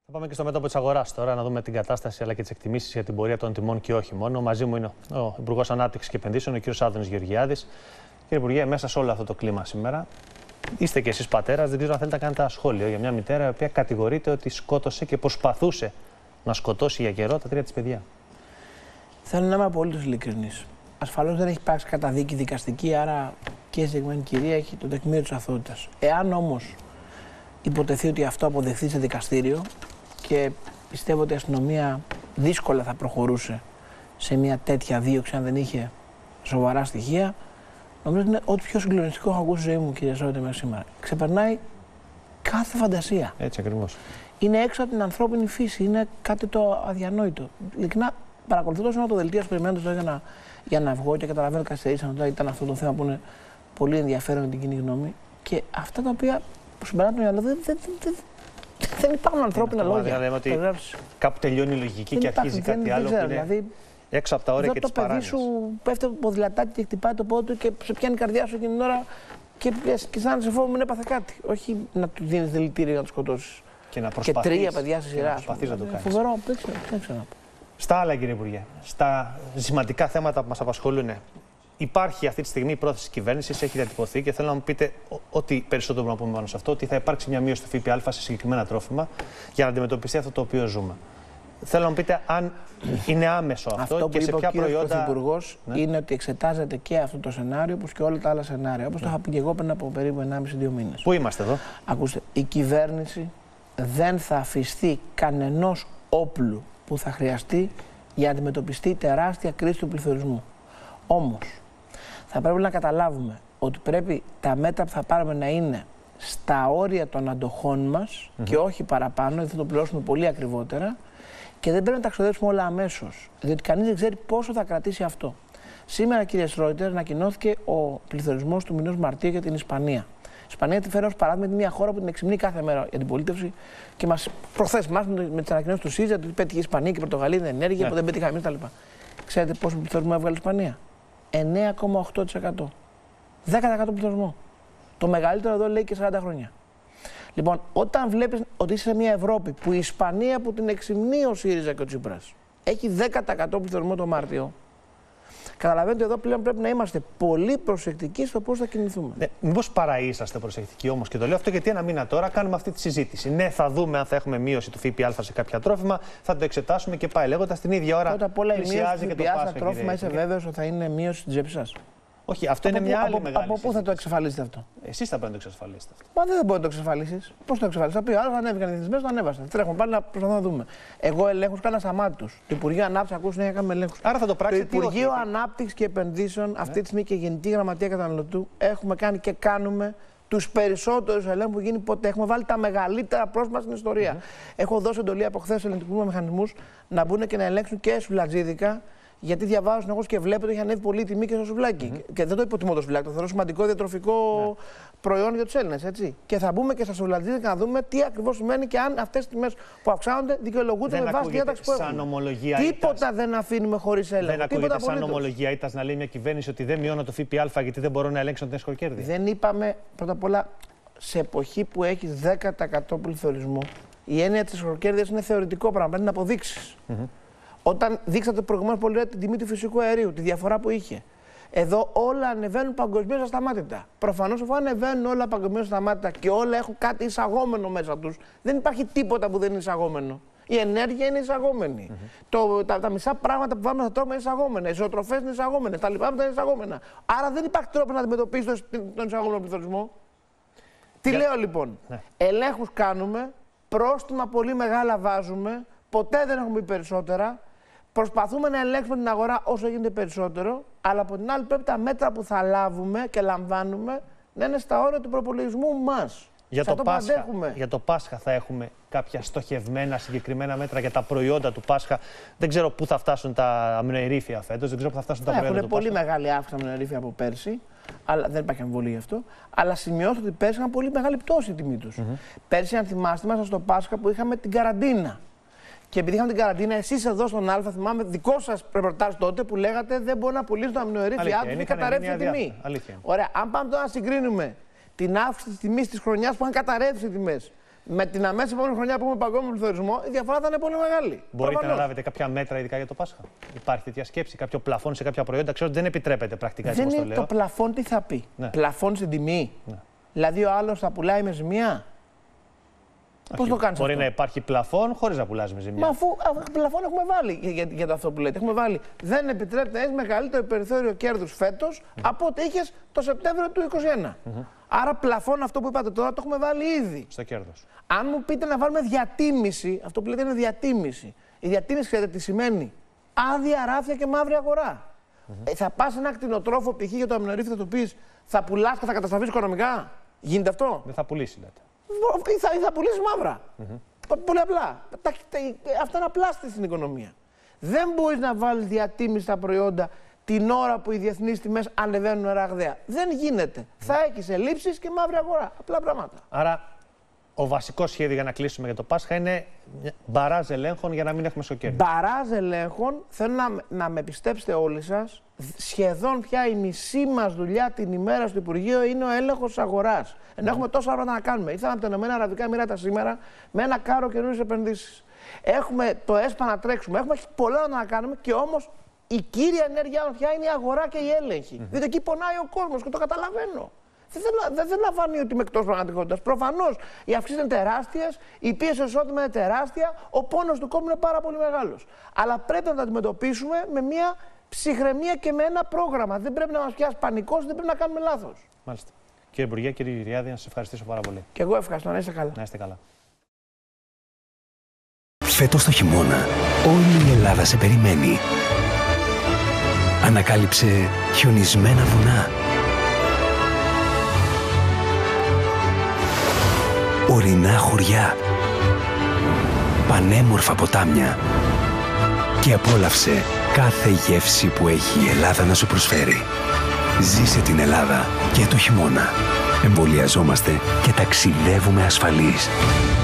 Θα πάμε και στο μέτωπο της αγοράς τώρα, να δούμε την κατάσταση αλλά και τις εκτιμήσεις για την πορεία των τιμών και όχι μόνο. Μαζί μου είναι ο Υπουργός Ανάπτυξης και Επενδύσεων, ο κ. Άδωνης Γεωργιάδης. Κύριε Υπουργέ, μέσα σε όλο αυτό το κλίμα σήμερα, είστε κι εσείς πατέρας, δεν ξέρω αν θέλετε να κάνετε ένα σχόλιο για μια μητέρα η οποία κατηγορείται ότι σκότωσε και προσπαθούσε να σκοτώσει για καιρό τα τρία της παιδιά. Θέλω να είμαι απολύτως ειλικρινής. Ασφαλώς δεν έχει υπάρξει καταδίκη δικαστική, άρα και η συγκεκριμένη κυρία έχει το τεκμήριο της αθωότητας. Εάν όμως υποτεθεί ότι αυτό αποδεχθεί σε δικαστήριο, και πιστεύω ότι η αστυνομία δύσκολα θα προχωρούσε σε μια τέτοια δίωξη αν δεν είχε σοβαρά στοιχεία, νομίζω ότι είναι ό,τι πιο συγκλονιστικό έχω ακούσει στη ζωή μου, κύριε Σόιτε, μέχρι σήμερα. Ξεπερνάει κάθε φαντασία. Έτσι ακριβώς. Είναι έξω από την ανθρώπινη φύση, είναι κάτι το αδιανόητο. Ειλικρινά, παρακολουθώ τόσο το δελτίο, περιμένοντας για να βγω και καταλαβαίνω ότι καθυστερήσαν όταν ήταν αυτό το θέμα που είναι πολύ ενδιαφέρον με την κοινή γνώμη. Και αυτά τα οποία που συμπεράνουν το μυαλό δεν υπάρχουν ανθρώπινα λόγια. Λέμε ότι κάπου τελειώνει η λογική και αρχίζει κάτι άλλο που είναι δηλαδή, έξω από τα όρια και τις παράνοιες. Το παιδί σου πέφτει από το ποδηλατάκι και χτυπάει το πόδι του και σε πιάνει η καρδιά σου εκείνη την ώρα και σαν να σε φόβο μην έπαθε κάτι. Όχι να του δίνεις δηλητήριο να το σκοτώσεις. Και τρία παιδιά στη σειρά. Προσπαθείς να το κάνεις. Φοβερό, δεν ξέρω. Στα άλλα, κύριε Υπουργέ, στα σημαντικά θέματα που μας απασχολούν, υπάρχει αυτή τη στιγμή η πρόθεση της κυβέρνησης, έχει διατυπωθεί και θέλω να μου πείτε ό,τι περισσότερο μπορούμε να πούμε πάνω σε αυτό, ότι θα υπάρξει μια μείωση του ΦΠΑ σε συγκεκριμένα τρόφιμα για να αντιμετωπιστεί αυτό το οποίο ζούμε. Θέλω να μου πείτε αν είναι άμεσο αυτό και σε ποια προϊόντα. Ο Πρωθυπουργός είναι ότι εξετάζεται και αυτό το σενάριο, όπως και όλα τα άλλα σενάρια. Όπως το είχα πει και εγώ πριν από περίπου 1,5-2 μήνες. Πού είμαστε εδώ? Ακούστε, η κυβέρνηση δεν θα αφιστεί κανενός όπλου που θα χρειαστεί για να αντιμετωπιστεί τεράστια κρίση του πληθωρισμού. Όμως, θα πρέπει να καταλάβουμε ότι πρέπει τα μέτρα που θα πάρουμε να είναι στα όρια των αντοχών μας και όχι παραπάνω, γιατί θα το πληρώσουμε πολύ ακριβότερα και δεν πρέπει να τα ξοδέψουμε όλα αμέσως, διότι κανείς δεν ξέρει πόσο θα κρατήσει αυτό. Σήμερα, κύριε Σρόιτερ, ανακοινώθηκε ο πληθωρισμός του μηνός Μαρτίου για την Ισπανία. Η Ισπανία τη φέρω ως παράδειγμα, είναι μια χώρα που την εξυμνεί κάθε μέρα για την πολίτευση και προχθές με τις ανακοινώσεις του ΣΥΡΙΖΑ ότι πέτυχε η Ισπανία και η Πορτογαλία την ενέργεια που δεν πέτυχαμε εμείς κτλ. Ξέρετε πόσο πληθωρισμό έβγαλε η Ισπανία? 9,8%. 10% πληθωρισμό. Το μεγαλύτερο εδώ λέει και 40 χρόνια. Λοιπόν, όταν βλέπεις ότι είσαι σε μια Ευρώπη που η Ισπανία που την εξυμνεί ο ΣΥΡΙΖΑ και ο Τσίπρας έχει 10% πληθωρισμό το Μάρτιο, καταλαβαίνετε εδώ πλέον πρέπει να είμαστε πολύ προσεκτικοί στο πώς θα κινηθούμε. Μήπως παραείσαστε προσεκτικοί όμως, και το λέω αυτό γιατί ένα μήνα τώρα κάνουμε αυτή τη συζήτηση. Ναι, θα δούμε αν θα έχουμε μείωση του ΦΠΑ σε κάποια τρόφιμα, θα το εξετάσουμε και πάει λέγοντας την ίδια ώρα. Πρώτα απ' όλα η μείωση και του ΦΠΑ στα τρόφιμα, είσαι βέβαιος ότι θα είναι μείωση στην τσέπη σας? Όχι, αυτό είναι μια άλλη μεγάλη. Από πού θα το εξασφαλίσετε αυτό? Εσείς θα πρέπει να το εξασφαλίσετε αυτό. Μα δεν μπορεί να το εξασφαλίσεις. Πώς το εξασφαλίσεις? Θα πει άλλο, ανέβηκαν οι θεσμές, το ανέβασαν. Τρέχουμε πάλι να προσπαθούμε να δούμε. Εγώ ελέγχους κάνα σταμάτητους. Το Υπουργείο Ανάπτυξης, ακούσει να κάνουμε ελέγχους. Άρα θα το πράξετε. Το Υπουργείο Ανάπτυξης και Επενδύσεων, αυτή τη στιγμή και Γενική Γραμματεία Καταναλωτού, έχουμε κάνει και κάνουμε τους περισσότερους ελέγχους που γίνει ποτέ. Έχουμε βάλει τα μεγαλύτερα πρόσωπα στην ιστορία. Έχω δώσει εντολή από χθες στους ελεγκτικούς μηχανισμούς να μπουν και να ελέγξουν και σουβλατζίδικα. Γιατί διαβάζω συνεχώς και βλέπω ότι έχει ανέβει πολύ η τιμή και στο σουβλάκι. Και δεν το υποτιμώ το σουβλάκι, το θεωρώ σημαντικό διατροφικό προϊόν για τους Έλληνες. Έτσι. Και θα μπούμε και στα σουβλατζίδικα να δούμε τι ακριβώς σημαίνει και αν αυτές τις τιμές που αυξάνονται δικαιολογούνται με βάση τη διάταξη που έχουμε. Τίποτα δεν αφήνουμε χωρίς έλεγχο. Δεν ακούγεται σαν ομολογία ήτας να λέει μια κυβέρνηση ότι δεν μειώνω το ΦΠΑ γιατί δεν μπορώ να ελέγξω την εσχροκέρδη? Δεν είπαμε πρώτα απ' όλα σε εποχή που έχει 10% πληθωρισμό. Η έννοια της εσχροκέρδειας είναι θεωρητικό πράγμα, πρέπει να αποδείξεις. Όταν δείξατε προηγουμένως πολύ ωραία την τιμή του φυσικού αερίου, τη διαφορά που είχε. Εδώ όλα ανεβαίνουν παγκοσμίως ασταμάτητα. Προφανώς αφού ανεβαίνουν όλα παγκοσμίως ασταμάτητα και όλα έχουν κάτι εισαγόμενο μέσα τους, δεν υπάρχει τίποτα που δεν είναι εισαγόμενο. Η ενέργεια είναι εισαγόμενη. Τα μισά πράγματα που βάλουμε στα τρόφιμα είναι εισαγόμενα. Οι ζωοτροφές είναι εισαγόμενες. Τα λοιπά είναι εισαγόμενα. Άρα δεν υπάρχει τρόπο να αντιμετωπίσει τον εισαγόμενο πληθωρισμό. Τι λέω λοιπόν? Ελέγχους κάνουμε, πρόστιμα πολύ μεγάλα βάζουμε, ποτέ δεν έχουμε πει περισσότερα. Προσπαθούμε να ελέγξουμε την αγορά όσο γίνεται περισσότερο, αλλά από την άλλη πρέπει τα μέτρα που θα λάβουμε και λαμβάνουμε να είναι στα όρια του προπολογισμού μας. Για το Πάσχα θα έχουμε κάποια στοχευμένα συγκεκριμένα μέτρα για τα προϊόντα του Πάσχα? Δεν ξέρω πού θα φτάσουν τα αμινοερήφια φέτος, δεν ξέρω πού θα φτάσουν τα προϊόντα του Πάσχα. Έχουν πολύ μεγάλη αύξηση αμινοερήφια από πέρσι, αλλά δεν υπάρχει αμφιβολία γι' αυτό. Αλλά σημειώστε ότι πέρσι είχαν πολύ μεγάλη πτώση η τιμή τους. Πέρσι, αν θυμάστε, ήμασταν στο Πάσχα που είχαμε την καραντίνα. Και επειδή είχαμε την καραντίνα, εσείς εδώ στον Α, θυμάμαι δικό σας ρεπορτάζ τότε που λέγατε δεν μπορεί να πουλήσει το αμινοερήφια του και καταρρεύσει η τιμή. Ωραία, αν πάμε τώρα να συγκρίνουμε την αύξηση της τιμής της χρονιάς που είχαν καταρρεύσει οι τιμές με την αμέσως επόμενη χρονιά που έχουμε παγκόσμιο πληθωρισμό, η διαφορά θα είναι πολύ μεγάλη. Μπορείτε να λάβετε κάποια μέτρα ειδικά για το Πάσχα? Υπάρχει τέτοια σκέψη, κάποιο πλαφόν σε κάποια προϊόντα? Ξέρω ότι δεν επιτρέπεται πρακτικά, έτσι όπως το λέω. Το πλαφόν τι θα πει? Ναι. Πλαφόν στην τιμή. Ναι. Δηλαδή ο άλλος θα πουλάει με ζημία. Πώς το κάνεις Μπορεί αυτό? να υπάρχει πλαφόν χωρίς να πουλάς με ζημία. Μα αφού πλαφόν έχουμε βάλει για το αυτό που λέτε. Έχουμε βάλει. Δεν επιτρέπεται να έχεις μεγαλύτερο περιθώριο κέρδους φέτος από ό,τι είχες το Σεπτέμβριο του 2021. Άρα πλαφόν αυτό που είπατε τώρα το έχουμε βάλει ήδη. Στο κέρδος. Αν μου πείτε να βάλουμε διατίμηση, αυτό που λέτε είναι διατίμηση. Η διατίμηση, ξέρετε τι σημαίνει? Άδεια, ράφια και μαύρη αγορά. Θα πας σε ένα κτηνοτρόφο π.χ. για το αμυνορίθι, θα του πεις θα πουλάς και θα καταστραφείς οικονομικά? Γίνεται αυτό? Δεν θα πουλήσει, λέτε. Ή θα πουλήσει μαύρα. Πολύ απλά. Αυτά είναι απλάστη στην οικονομία. Δεν μπορείς να βάλεις διατίμηση στα προϊόντα την ώρα που οι διεθνείς τιμές ανεβαίνουν ραγδαία. Δεν γίνεται. Θα έχεις ελλείψεις και μαύρη αγορά. Απλά πράγματα. Άρα, ο βασικός σχέδιο για να κλείσουμε για το Πάσχα είναι μπαράζ ελέγχων για να μην έχουμε σοκέρδη. Μπαράζ ελέγχων, θέλω να με πιστέψετε όλοι σας, σχεδόν πια η μισή μας δουλειά την ημέρα στο Υπουργείο είναι ο έλεγχος της αγοράς. Ενώ έχουμε τόσα πράγματα να κάνουμε. Ήρθαμε από τα Ηνωμένα Αραβικά Εμιράτα σήμερα με ένα κάρο καινούριες επενδύσεις. Έχουμε το ΕΣΠΑ να τρέξουμε, έχουμε πολλά να κάνουμε και όμως η κύρια ενέργειά μας πια είναι η αγορά και η έλεγχη. Διότι εκεί πονάει ο κόσμος και το καταλαβαίνω. Δεν λαμβάνει ότι είμαι εκτός πραγματικότητας. Προφανώς οι αυξήσεις είναι τεράστιες, η πίεση στο εισόδημα είναι τεράστια, ο πόνος του κόσμου είναι πάρα πολύ μεγάλος. Αλλά πρέπει να το αντιμετωπίσουμε με μια ψυχραιμία και με ένα πρόγραμμα. Δεν πρέπει να μας πιάσει πανικός, δεν πρέπει να κάνουμε λάθος. Μάλιστα. Κύριε Υπουργέ, κύριε Γυριάδη, να σας ευχαριστήσω πάρα πολύ. Και εγώ ευχαριστώ, να είστε καλά. Να είστε καλά. Φέτος το χειμώνα, όλη η Ελλάδα σε περιμένει. Ανακάλυψε χιονισμένα βουνά, ορεινά χωριά, πανέμορφα ποτάμια και απόλαυσε κάθε γεύση που έχει η Ελλάδα να σου προσφέρει. Ζήσε την Ελλάδα και το χειμώνα. Εμβολιαζόμαστε και ταξιδεύουμε ασφαλείς.